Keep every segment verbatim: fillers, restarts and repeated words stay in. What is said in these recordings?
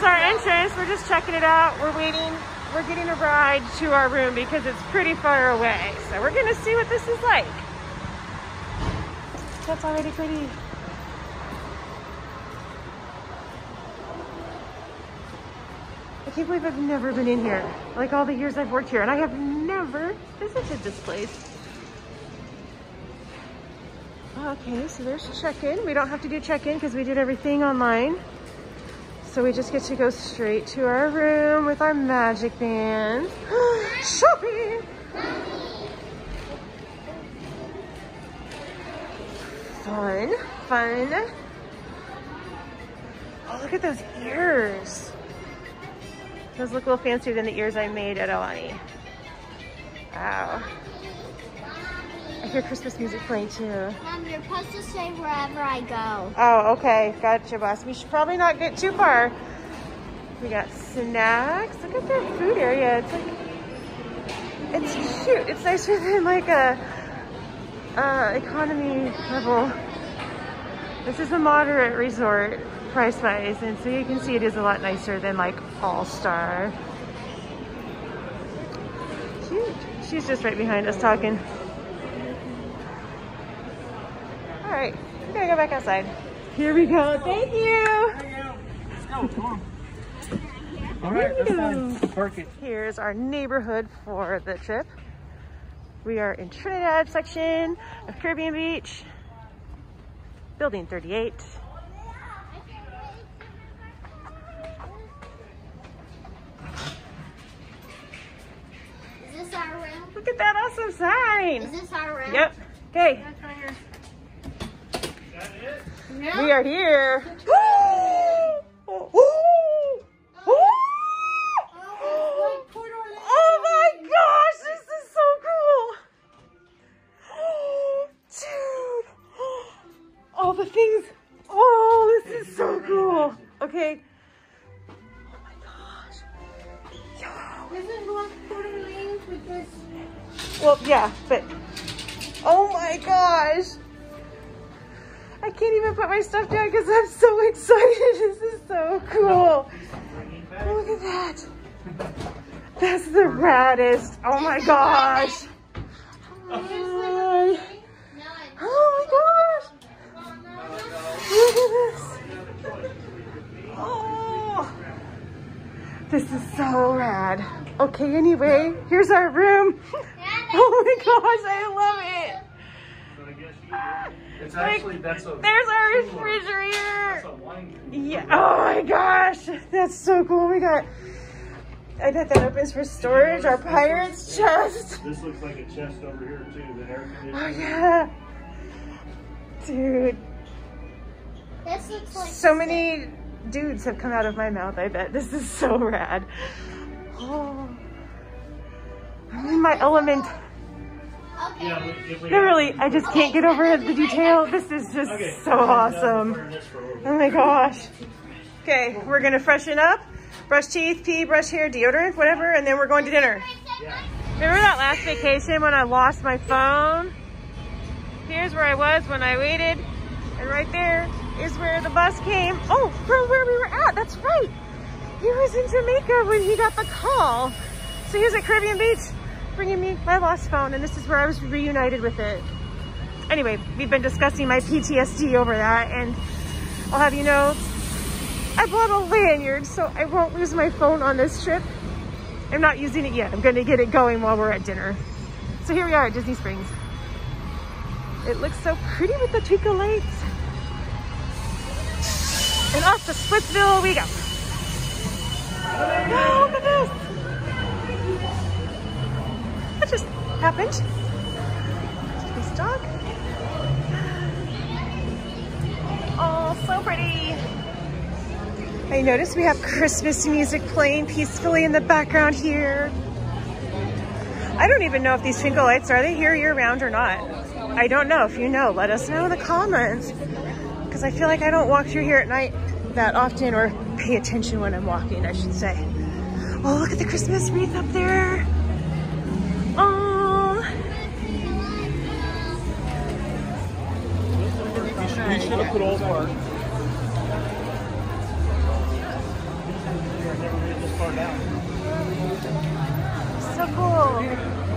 our entrance. We're just checking it out. We're waiting. We're getting a ride to our room because it's pretty far away. So we're gonna see what this is like. That's already pretty. I can't believe I've never been in here. Like all the years I've worked here, and I have never visited this place. Okay, so there's check-in. We don't have to do check-in because we did everything online. So we just get to go straight to our room with our magic band. Shopping! Fun, fun. Oh, look at those ears. Those look a little fancier than the ears I made at Alani. Wow. I hear Christmas music playing too. Mom, you're supposed to stay wherever I go. Oh, okay. Gotcha, boss. We should probably not get too far. We got snacks. Look at their food area. It's like, it's cute. It's nicer than like a uh, economy level. This is a moderate resort price-wise, and so you can see it is a lot nicer than like All-Star. Cute. She's just right behind us talking. All right, we're gonna go back outside. Here we go. Thank you. Let's go. Come on. All right, that's fine. Park it. Here's our neighborhood for the trip. We are in Trinidad section of Caribbean Beach, building thirty-eight. Is this our room? Look at that awesome sign. Is this our room? Yep. Okay. No. We are here. Oh my gosh, this is so cool. Dude. All the things. Oh, this is so cool. Okay. Oh my gosh. Yo. This is what Puerto Ricans with this. Well, yeah, but oh my gosh. I can't even put my stuff down because I'm so excited. This is so cool. Look at that. That's the raddest. Oh my gosh. Oh, oh my gosh. Look at this. Oh. This is so rad. Okay, anyway, here's our room. Oh my gosh, I love it. It's actually, that's a, There's our refrigerator. that's a wine drink. Yeah. Oh my gosh. That's so cool. We got, I bet that opens for storage. Our pirate's chest. This looks like a chest over here too, the air conditioner. Oh yeah. Dude. This looks like So many dudes have come out of my mouth, I bet. This is so rad. Oh. I'm in my element. Okay. Yeah, we- if we Literally, I just can't get over the detail. This is just Okay. so awesome. Turn this for a little bit. Oh my gosh. Okay, we're gonna freshen up, brush teeth, pee, brush hair, deodorant, whatever, and then we're going to dinner. Yeah. Remember that last vacation when I lost my phone? Here's where I was when I waited, and right there is where the bus came. Oh, from where we were at, that's right. He was in Jamaica when he got the call. So he was at Caribbean Beach, bringing me my lost phone, and this is where I was reunited with it. Anyway, we've been discussing my P T S D over that, and I'll have you know, I bought a lanyard so I won't lose my phone on this trip. I'm not using it yet. I'm gonna get it going while we're at dinner. So here we are at Disney Springs. It looks so pretty with the twinkle lights. And off to Splitsville we go. Oh, look at this. That just happened. This dog. Oh, so pretty. I noticed we have Christmas music playing peacefully in the background here. I don't even know if these twinkle lights, are they here year round or not? I don't know. If you know, let us know in the comments. Because I feel like I don't walk through here at night that often, or pay attention when I'm walking, I should say. Oh, look at the Christmas wreath up there. Oh. We should have put Old Park. So cool.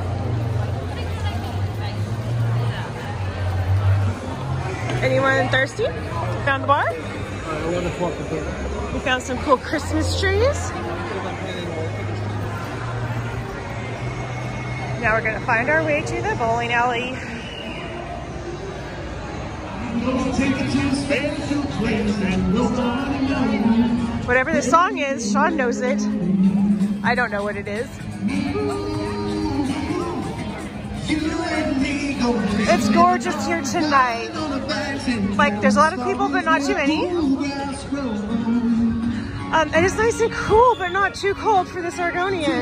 Anyone thirsty? Found the bar? We found some cool Christmas trees. Now we're gonna find our way to the bowling alley. Whatever the song is, Sean knows it. I don't know what it is. It's gorgeous here tonight. Like, there's a lot of people, but not too many. Um, and it's nice and cool, but not too cold for this Oregonian.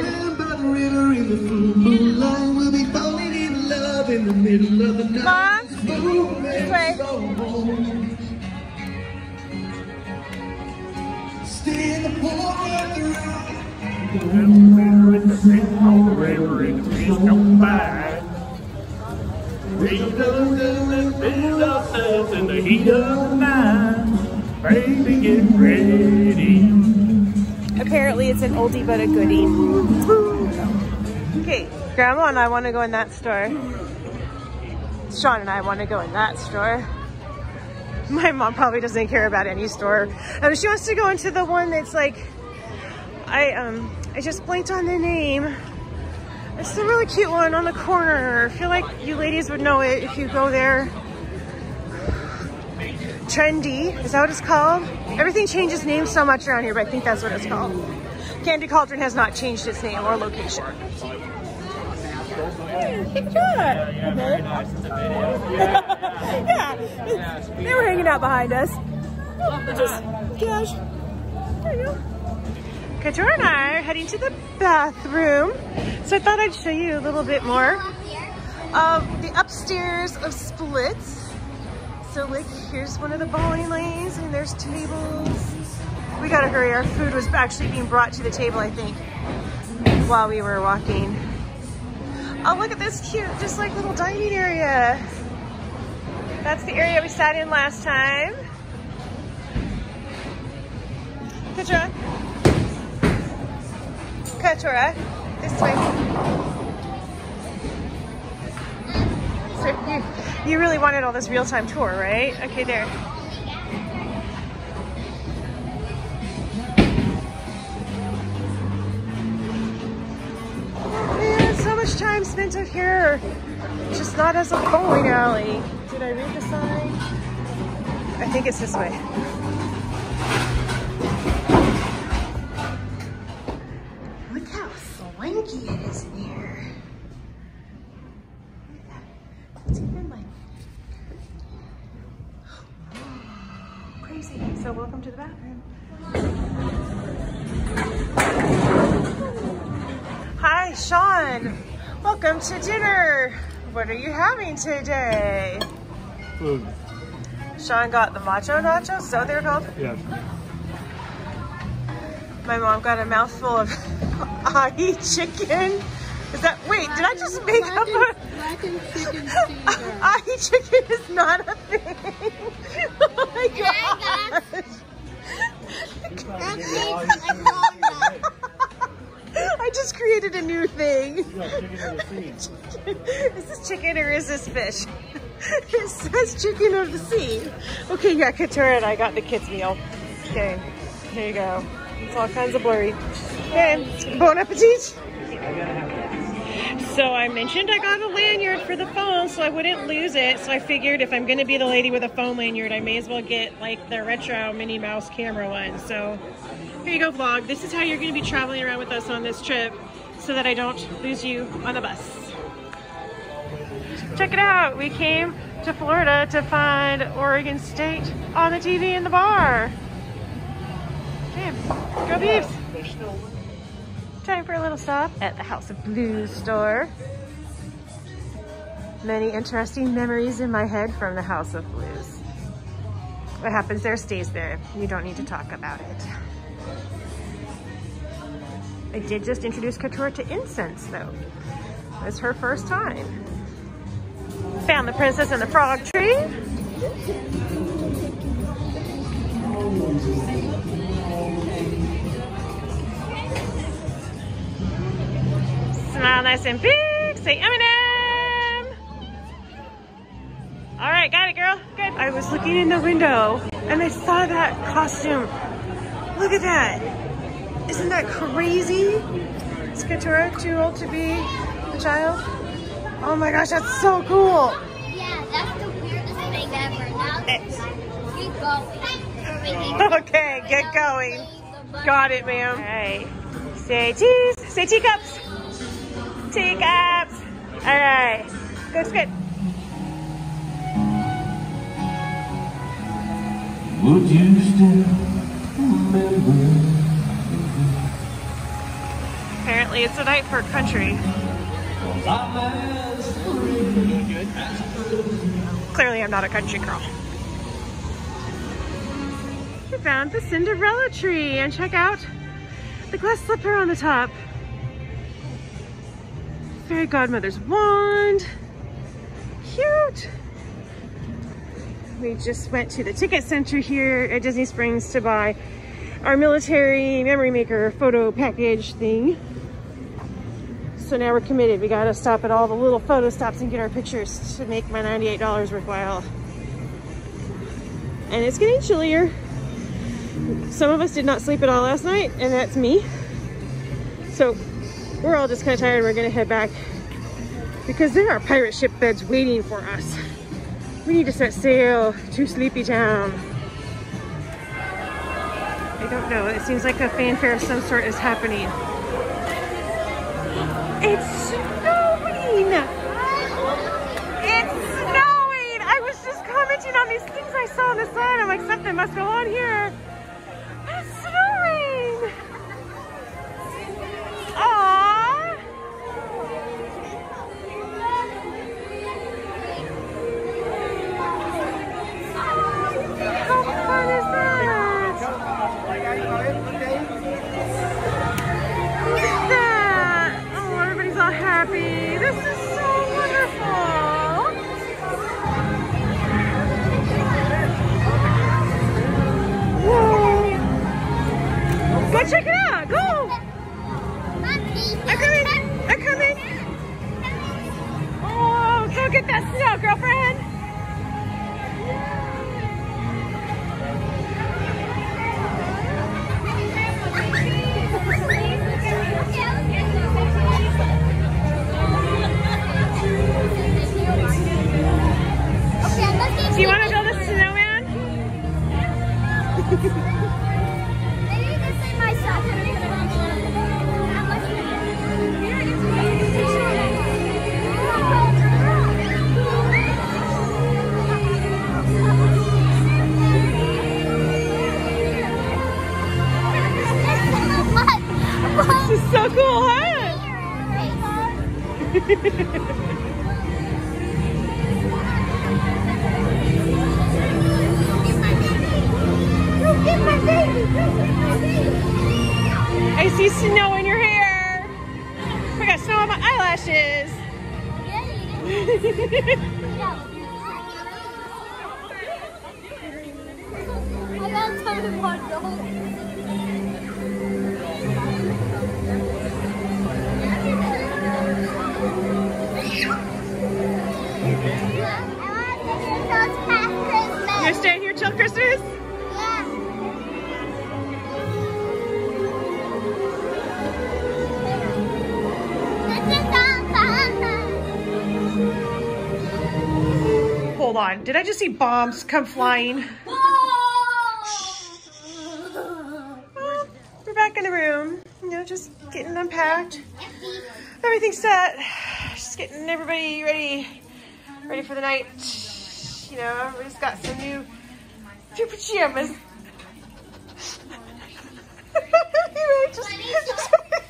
Mom, this way. In the heat of the night, baby, get ready. Apparently it's an oldie but a goodie. Okay, Grandma and I want to go in that store. Sean and I want to go in that store. My mom probably doesn't care about any store. Um, she wants to go into the one that's like, I um, I just blanked on the name. It's the really cute one on the corner. I feel like you ladies would know it if you go there. Trendy, is that what it's called? Everything changes names so much around here, but I think that's what it's called. Candy Cauldron has not changed its name or location. Hey, good job. Yeah, they were hanging out behind us. Just cash. There you go. Katura and I are heading to the bathroom. So I thought I'd show you a little bit more of the upstairs of Splits. So like, here's one of the bowling lanes and there's tables. We gotta hurry, our food was actually being brought to the table, I think, while we were walking. Oh, look at this cute, just like little dining area. That's the area we sat in last time. Katura. Katura, this way. So you, you really wanted all this real-time tour, right? Okay, there. Man, so much time spent out here, just not as a bowling alley. Did I read the sign? I think it's this way. Look how swanky it is in here. Look at that. It's even like crazy. So welcome to the bathroom. Hi, Sean. Welcome to dinner. What are you having today? Food. Sean got the macho nachos, so they're called? Yes. My mom got a mouthful of ahi chicken. Is that, wait, did I just make up a... Blackened chicken Caesar. Ahi chicken is not a thing. Oh my Yeah, gosh. That's it. I just created a new thing. Yeah, chicken of the sea. Is this chicken or is this fish? It says chicken of the sea. Okay, yeah, Katura and I got the kids' meal. Okay, here you go. It's all kinds of blurry. Okay, bon appetit. So I mentioned I got a lanyard for the phone so I wouldn't lose it. So I figured if I'm going to be the lady with a phone lanyard, I may as well get like the retro Minnie Mouse camera one. So here you go, vlog. This is how you're going to be traveling around with us on this trip so that I don't lose you on the bus. Check it out. We came to Florida to find Oregon State on the T V in the bar. Okay, go Beavs. Time for a little stop at the House of Blues store. Many interesting memories in my head from the House of Blues. What happens there stays there. You don't need to talk about it. I did just introduce Katura to incense though. It was her first time. Found the Princess and the Frog tree. nice and big. Say Eminem. All right, got it, girl. Good. I was looking in the window and I saw that costume. Look at that. Isn't that crazy? Is Katura too old to be a child? Oh my gosh, that's so cool. Yeah, that's the weirdest thing ever. Now It's... keep going. Okay, get going. Got it, ma'am. All right. Say cheese. Say teacups. Teacups. All right. Good, good. Would you still remember? Apparently, it's a night for country. Clearly, I'm not a country girl. We found the Cinderella tree and check out the glass slipper on the top. Fairy godmother's wand. Cute. We just went to the ticket center here at Disney Springs to buy our military memory maker photo package thing. So now we're committed. We gotta stop at all the little photo stops and get our pictures to make my ninety-eight dollars worthwhile. And it's getting chillier. Some of us did not sleep at all last night, and that's me. So we're all just kind of tired. We're gonna head back because there are pirate ship beds waiting for us. We need to set sail to Sleepy Town. I don't know. It seems like a fanfare of some sort is happening. It's snowing! It's snowing! I was just commenting on these things I saw on the side. I'm like, something must go on here. It's snowing! Aww! How fun is that? Look at that! Oh, everybody's all happy. This is so wonderful. Whoa! Go check it out. Go! I'm coming. I'm coming. Oh, go get that snow, girlfriend. Do you want to build a snowman? Maybe this is my This is so cool, huh? I see snow in your hair. I got snow on my eyelashes. I got something more. You're staying here till Christmas? Hold on. Did I just see bombs come flying? Well, we're back in the room. You know, just getting unpacked. Everything's set. Just getting everybody ready, ready for the night. You know, everybody's got some new, new pajamas. Anyway, just, just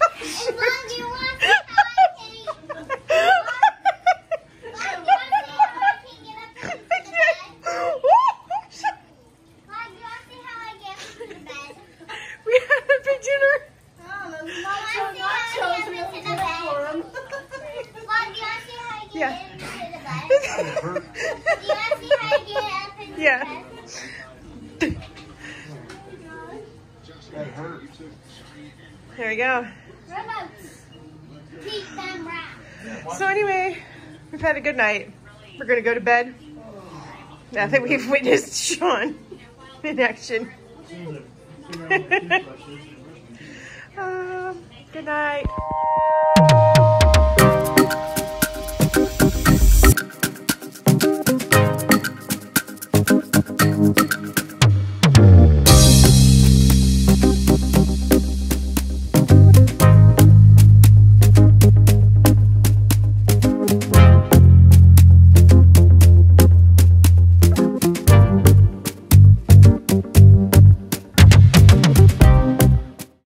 we had a big dinner. Yeah. Yeah. There we go. Keep them wrapped. So anyway, we've had a good night. We're gonna go to bed. Now that we've witnessed Sean in action. um, good night.